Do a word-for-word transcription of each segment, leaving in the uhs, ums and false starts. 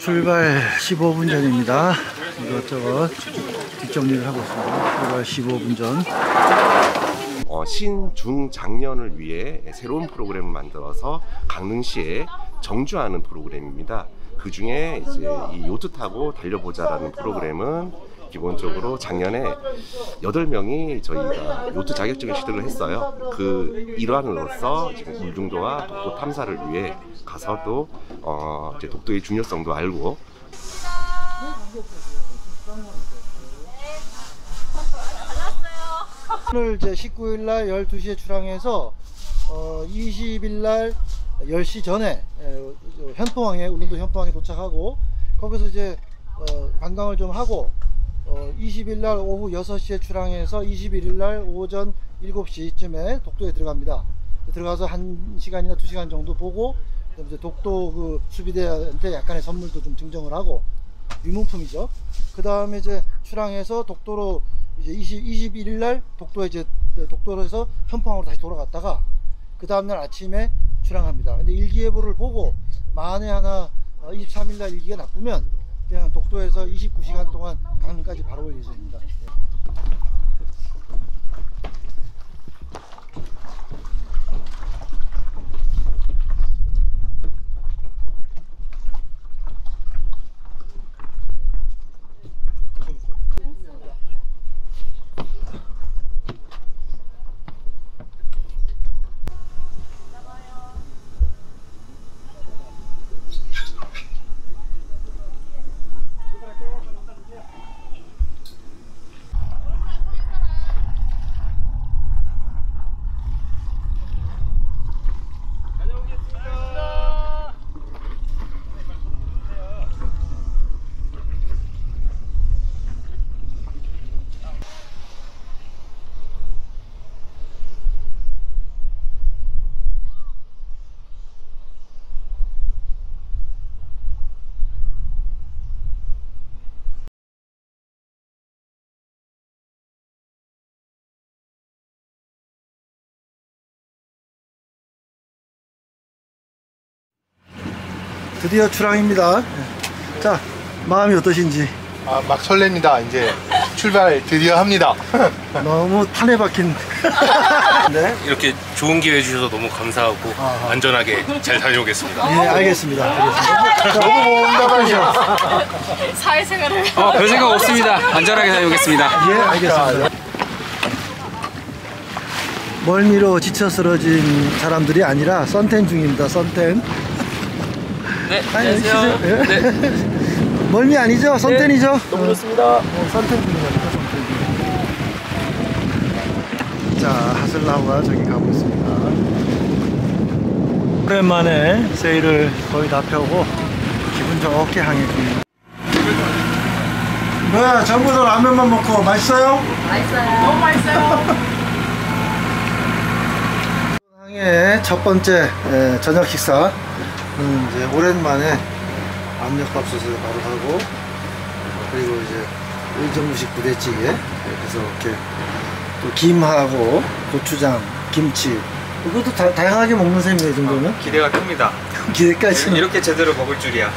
출발 십오 분 전입니다. 이것저것 뒷정리를 하고 있습니다. 출발 십오 분 전. 어, 신중장년을 위해 새로운 프로그램을 만들어서 강릉시에 정주하는 프로그램입니다. 그 중에 이제 이 요트 타고 달려보자라는 프로그램은 기본적으로 작년에 여덟 명이 저희가 요트 자격증을 취득을 했어요. 그 일환으로서 지금 울릉도와 독도 탐사를 위해 가서도 어, 이제 독도의 중요성도 알고. 오늘 이제 십구 일 날 열두 시에 출항해서 어, 이십 일 날 열 시 전에 에, 현포항에 울릉도 현포항에 도착하고 거기서 이제 어, 관광을 좀 하고 어, 이십 일 날 오후 여섯 시에 출항해서 이십일 일 날 오전 일곱 시쯤에 독도에 들어갑니다. 들어가서 한 시간이나 두 시간 정도 보고 이제 독도 그 수비대한테 약간의 선물도 좀 증정을 하고 유문품이죠. 그 다음에 이제 출항해서 독도로 이제 이십일 일 날 독도에 이제 독도에서 현포항으로 다시 돌아갔다가 그 다음날 아침에 출항합니다. 근데 일기예보를 보고 만에 하나 이십삼 일 날 일기가 나쁘면 그냥 독도에서 이십구 시간 동안 강릉까지 바로 올 예정입니다. 드디어 출항입니다. 자, 마음이 어떠신지? 아, 막 설렙니다. 이제 출발 드디어 합니다. 너무 판에 박힌. 네? 이렇게 좋은 기회 주셔서 너무 감사하고 아하. 안전하게 잘 다녀오겠습니다. 네, 알겠습니다. 알겠습니다. 너무 온다고요. 사회생활을. 어, 별 생각 없습니다. 안전하게 다녀오겠습니다. 예, 알겠습니다. 멀미로 지쳐 쓰러진 사람들이 아니라 선텐 중입니다. 선텐. 네, 안녕하세요. 안녕하세요. 네. 멀미 아니죠? 선텐이죠? 네, 너무 좋습니다. 어, 선텐 중입니다. 선텐 중. 자, 하슬라우가 저기 가고 있습니다. 오랜만에 세일을 거의 다 펴고 기분 좋게 항해중입니다. 뭐야, 전부터 라면만 먹고 맛있어요? 맛있어요. 너무 맛있어요. 항해 첫 번째 에, 저녁 식사. 음, 이제 오랜만에 압력밥솥을 바로 하고 그리고 이제 일정부식 부대찌개 그래서 이렇게 또 김하고 고추장, 김치 이것도 다, 다양하게 먹는 셈이에요. 이 정도면 어, 기대가 큽니다. 기대까지 이렇게 제대로 먹을 줄이야.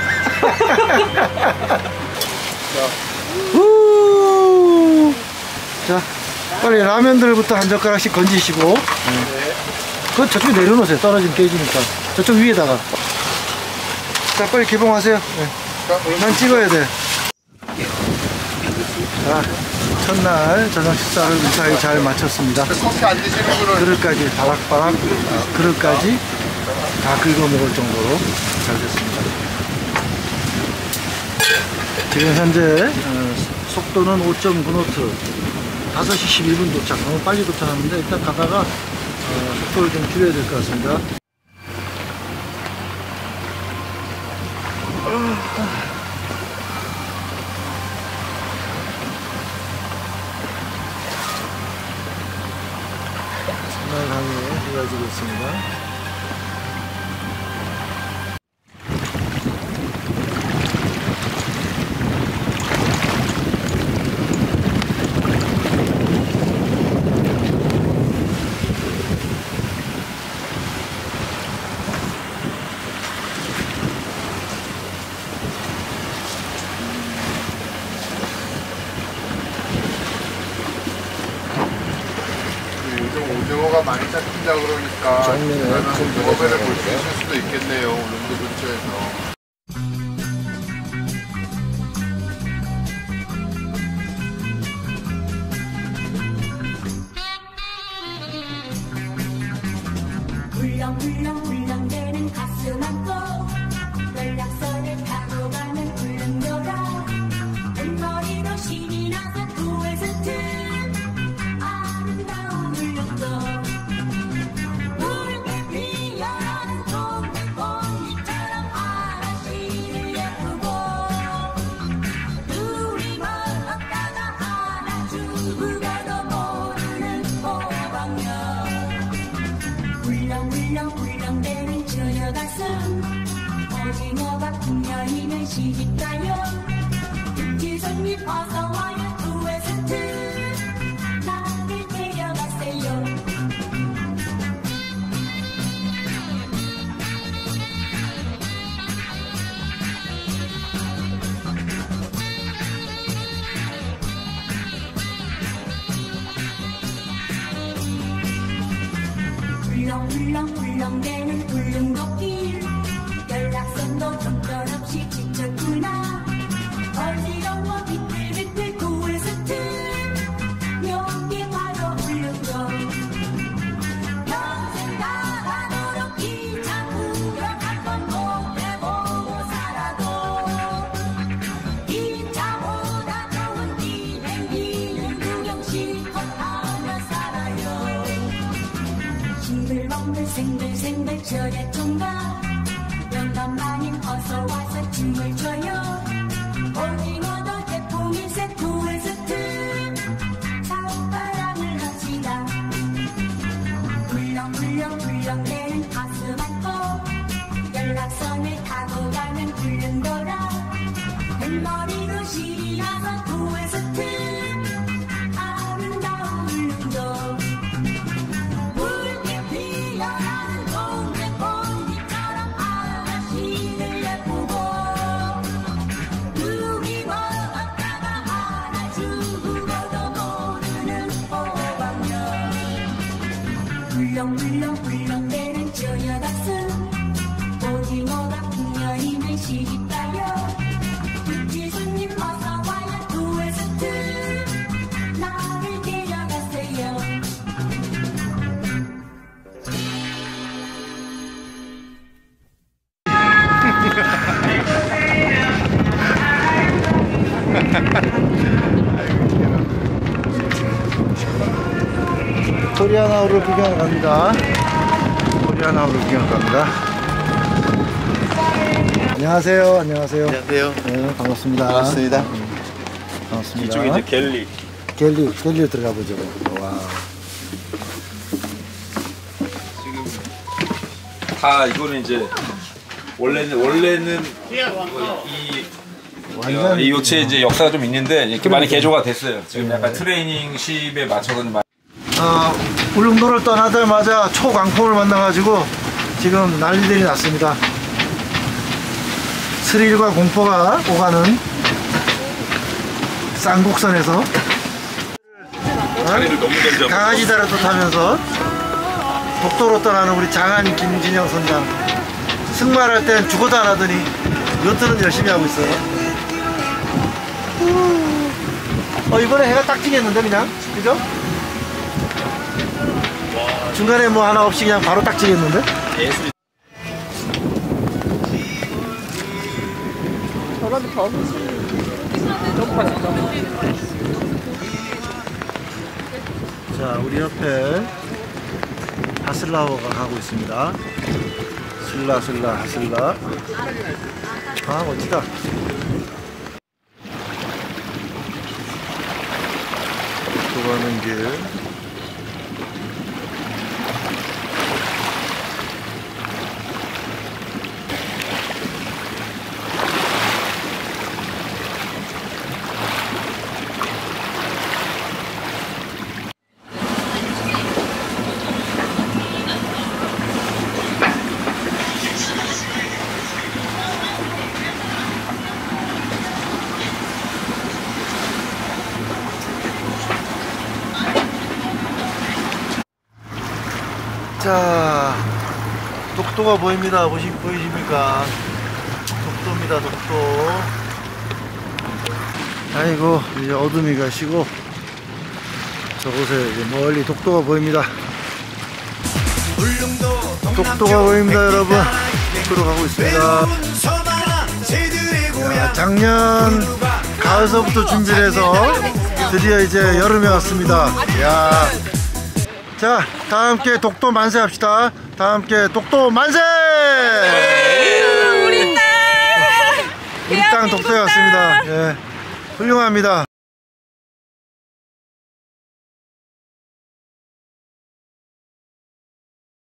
자, 빨리 라면들부터 한 젓가락씩 건지시고 네. 그건 저쪽에 내려놓으세요. 떨어지면 깨지니까 저쪽 위에다가. 자, 빨리 개봉하세요. 네. 난 찍어야 돼. 자, 첫날 저녁 식사를 무사히 잘 마쳤습니다. 커피 안 드시는 분은 그릇까지 바락바락 아, 그릇까지 다 긁어 먹을 정도로 잘 됐습니다. 지금 현재 어, 속도는 오 점 구 노트, 다섯 시 십일 분 도착. 너무 빨리 도착하는데 일단 가다가 어, 속도를 좀 줄여야 될 것 같습니다. 정말 강에 이어지고 있습니다. 비가 많이 잡힌다 그러니까 정면에 그러면 좀 붕어배를 볼 보여줘야 수 있을 수도 있겠네요. 울릉도 근처에서. 울렁울렁 울렁대는 가슴 안고 연락선을 타고 가는 울릉도라 뱃머리로 신이 나서 구에스트 아름다운 울릉도 붉게 피어나는 동백꽃잎처럼 아라시를 예쁘고 둘이 멀었다가 하나 죽어도 모르는 호박녀 울렁울렁 울렁대는 저녁 가슴 오징어가 풍년이면 시집가요 육지손님 어서와요 구에스트 나를 데려가세요 울렁울렁 울렁대는 울릉도길 연락선도 정전없이 지쳤구나 어지러워 비틀비틀 구에스트 여기 바로 울릉도 평생 가라도록 기차 구경 한번 못 해보고 살아도 기차보다 좋은 비행기는 구경 실컷 하며 살아요 싱글벙글 생글생글 절의 총각 영감마님 어서와서 춤을 춰요 오징어도 태풍일세 구에스트 사랑을 합시다 울렁울렁 울렁대는 가슴 안고 연락선을 타고 가는 울릉도라 뱃머리로 실이 나서 구에스트 아름다운 울릉도 붉게 피어나는 동백꽃잎처럼 아라시를 예쁘고 눈이 멀었다가 하나 죽어도 모르는 호박녀 울렁울렁 울렁대는 저녁 가슴 오징어가 풍년이면 시집가요 육지손님 어서와요 구에스트 나를 데려가세요 코리아나우를 구경하러 갑니다. 코리아나우를 구경하러 갑니다. 안녕하세요. 안녕하세요. 안녕하세요. 네, 반갑습니다. 반갑습니다. 반갑습니다. 이쪽에 이제 갤리. 갤리, 갤리로 들어가 보죠. 와. 다 이거는 이제 원래는 원래는 이 완전 이 요체 이제 역사가 좀 있는데 이렇게 많이 개조가 됐어요. 지금 약간 트레이닝십에 맞춰서 많이. 어, 울릉도를 떠나자마자 초강풍을 만나가지고 지금 난리들이 났습니다. 스릴과 공포가 오가는 쌍곡선에서 자리를 너무 던져. 강아지 다리도 타면서 독도로 떠나는 우리 장한 김진영 선장 승마할 땐 죽어도 안 하더니 요트는 열심히 하고 있어요. 어, 이번에 해가 딱 지겠는데 그냥 그죠? 중간에 뭐 하나 없이 그냥 바로 딱 지겠는데? 저런 버섯이 너무 맛있다. 자, 우리 옆에 하슬라워가 가고 있습니다. 슬라 슬라 하슬라. 아, 멋지다. 또 가는 길. 자, 독도가 보입니다. 보시, 보이십니까? 독도입니다, 독도. 아이고, 이제 어둠이 가시고, 저곳에 이제 멀리 독도가 보입니다. 독도가 보입니다, 여러분. 독도로 가고 있습니다. 야, 작년 가을서부터 준비를 해서 드디어 이제 여름에 왔습니다. 야. 자, 다 함께 독도 만세 합시다. 다 함께 독도 만세! 우리 땅! 우리 땅 독도에 왔습니다. 예, 훌륭합니다.